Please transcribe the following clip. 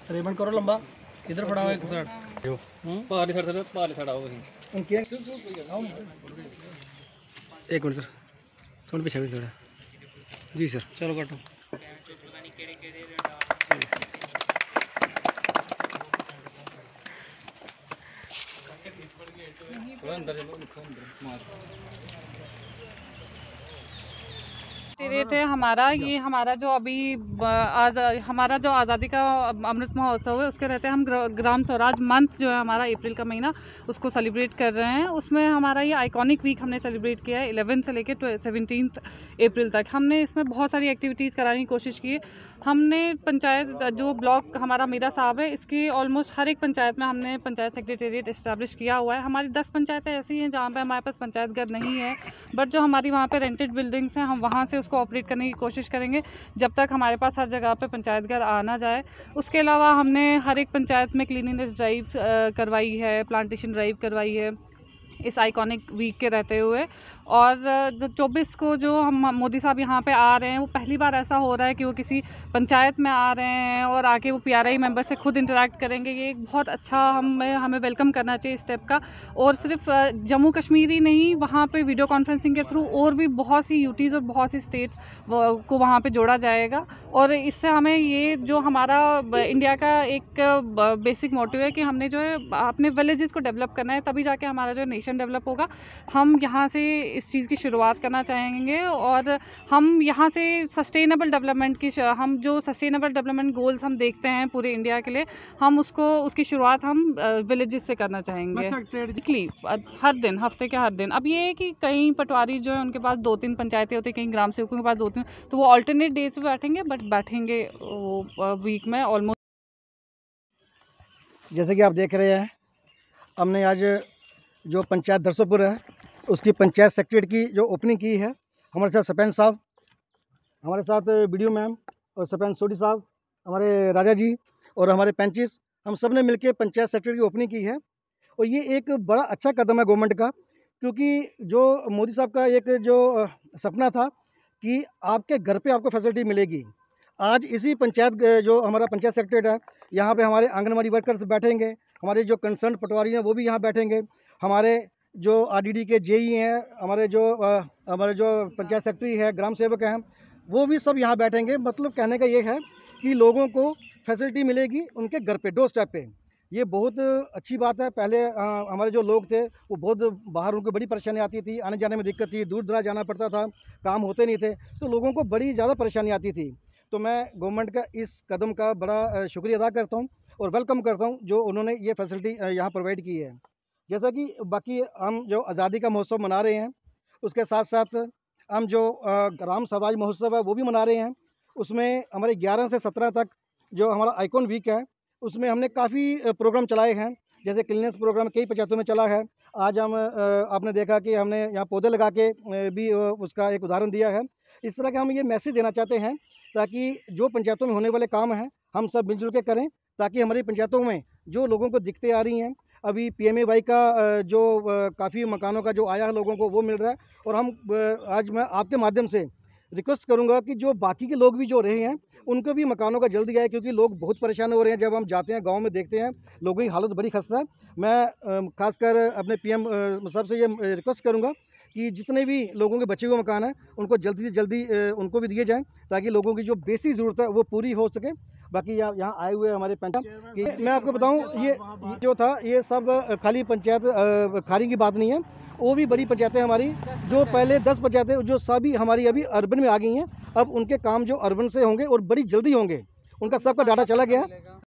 Raymond करो लंबा, इधर फड़ा हुआ एक साइड पारली साइड आओ उनके। एक मिनट सर, थोड़ा पीछे भी थोड़ा। जी सर, चलो काटो। अंदर चलो, रेट है हमारा, ये हमारा जो अभी हमारा जो आज़ादी का अमृत महोत्सव है उसके रहते हैं हम ग्राम स्वराज मंथ जो है हमारा अप्रैल का महीना उसको सेलिब्रेट कर रहे हैं। उसमें हमारा ये आइकॉनिक वीक हमने सेलिब्रेट किया है 11 से लेकर 17 अप्रैल तक। हमने इसमें बहुत सारी एक्टिविटीज़ कराने की कोशिश की है। हमने पंचायत जो ब्लॉक हमारा मीरा साहब है इसकी ऑलमोस्ट हर एक पंचायत में हमने पंचायत सेक्रेटेरिएट इस्टेब्लिश किया हुआ है। हमारी 10 पंचायतें ऐसी हैं जहाँ पे हमारे पास पंचायत घर नहीं है, बट जो हमारी वहाँ पे रेंटेड बिल्डिंग्स हैं हम वहाँ से उसको ऑपरेट करने की कोशिश करेंगे जब तक हमारे पास हर जगह पे पंचायत घर आ ना जाए। उसके अलावा हमने हर एक पंचायत में क्लीनिनेस ड्राइव करवाई है, प्लांटेशन ड्राइव करवाई है इस आइकॉनिक वीक के रहते हुए। और जो 24 को जो हम मोदी साहब यहाँ पे आ रहे हैं वो पहली बार ऐसा हो रहा है कि वो किसी पंचायत में आ रहे हैं और आके वो PRI मेंबर से खुद इंटरेक्ट करेंगे। ये एक बहुत अच्छा हमें वेलकम करना चाहिए स्टेप का। और सिर्फ जम्मू कश्मीर ही नहीं, वहाँ पे वीडियो कॉन्फ्रेंसिंग के थ्रू और भी बहुत सी यूटीज़ और बहुत सी स्टेट्स को वहाँ पे जोड़ा जाएगा। और इससे हमें ये जो हमारा इंडिया का एक बेसिक मोटिव है कि हमने जो है अपने विलेजेस को डेवलप करना है, तभी जाके हमारा जो नेशन डेवलप होगा। हम यहाँ से इस चीज़ की शुरुआत करना चाहेंगे और हम यहाँ से सस्टेनेबल डेवलपमेंट की हम जो सस्टेनेबल डेवलपमेंट गोल्स हम देखते हैं पूरे इंडिया के लिए, हम उसकी शुरुआत हम विलेजेस से करना चाहेंगे। हर दिन, हफ्ते के हर दिन। अब ये है कि कई पटवारी जो है उनके पास 2-3 पंचायतें होती हैं, कई ग्राम सेवकों के पास 2-3, तो वो अल्टरनेट डेज पे बैठेंगे, बट बैठेंगे वीक में ऑलमोस्ट। जैसे कि आप देख रहे हैं, हमने आज जो पंचायत दरसोपुर है उसकी पंचायत सेक्रेटरी की जो ओपनिंग की है। हमारे साथ सरपंच साहब, हमारे साथ BDO मैम और सरपंच सोडी साहब, हमारे राजा जी और हमारे पंचिस, हम सब ने मिलकर पंचायत सेक्रेटरी की ओपनिंग की है। और ये एक बड़ा अच्छा कदम है गवर्नमेंट का, क्योंकि जो मोदी साहब का एक जो सपना था कि आपके घर पे आपको फैसिलिटी मिलेगी। आज इसी पंचायत जो हमारा पंचायत सेक्रेटरी है, यहाँ पे हमारे आंगनबाड़ी वर्कर्स बैठेंगे, हमारे जो कंसर्न पटवारी हैं वो भी यहाँ बैठेंगे, हमारे जो RDD के JE हैं, हमारे जो पंचायत सेक्रेटरी है, ग्राम सेवक हैं, वो भी सब यहाँ बैठेंगे। मतलब कहने का ये है कि लोगों को फैसिलिटी मिलेगी उनके घर पे, डोर स्टेप पे। ये बहुत अच्छी बात है। पहले हमारे जो लोग थे वो बहुत बाहर, उनको बड़ी परेशानी आती थी, आने जाने में दिक्कत थी, दूर दराज जाना पड़ता था, काम होते नहीं थे, तो लोगों को बड़ी ज़्यादा परेशानी आती थी। तो मैं गवर्नमेंट का इस कदम का बड़ा शुक्रिया अदा करता हूँ और वेलकम करता हूँ जो उन्होंने ये फैसिलिटी यहाँ प्रोवाइड की है। जैसा कि बाकी हम जो आज़ादी का महोत्सव मना रहे हैं, उसके साथ साथ हम जो ग्राम स्वराज महोत्सव है वो भी मना रहे हैं। उसमें हमारे 11 से 17 तक जो हमारा आइकॉन वीक है उसमें हमने काफ़ी प्रोग्राम चलाए हैं। जैसे क्लीननेस प्रोग्राम कई पंचायतों में चला है। आज हम आपने देखा कि हमने यहाँ पौधे लगा के भी उसका एक उदाहरण दिया है। इस तरह के हम ये मैसेज देना चाहते हैं ताकि जो पंचायतों में होने वाले काम हैं हम सब मिलजुल के करें, ताकि हमारी पंचायतों में जो लोगों को दिक्कतें आ रही हैं, अभी PMAY का जो काफ़ी मकानों का जो आया है लोगों को वो मिल रहा है। और हम आज मैं आपके माध्यम से रिक्वेस्ट करूंगा कि जो बाकी के लोग भी जो रहे हैं उनको भी मकानों का जल्दी आए, क्योंकि लोग बहुत परेशान हो रहे हैं। जब हम जाते हैं गांव में देखते हैं लोगों की हालत बड़ी खस्ता है। मैं खासकर अपने PM साहब से ये रिक्वेस्ट करूंगा कि जितने भी लोगों के बचे हुए मकान हैं उनको जल्दी से जल्दी उनको भी दिए जाएँ, ताकि लोगों की जो बेसिक ज़रूरत है वो पूरी हो सके। बाकी यहाँ आए हुए हमारे पंचायत कि मैं आपको बताऊं, ये जो था ये सब खाली पंचायत खाली की बात नहीं है, वो भी बड़ी पंचायतें हमारी जो पहले 10 पंचायतें जो सभी हमारी अभी अर्बन में आ गई हैं। अब उनके काम जो अर्बन से होंगे और बड़ी जल्दी होंगे, उनका सबका डाटा चला गया।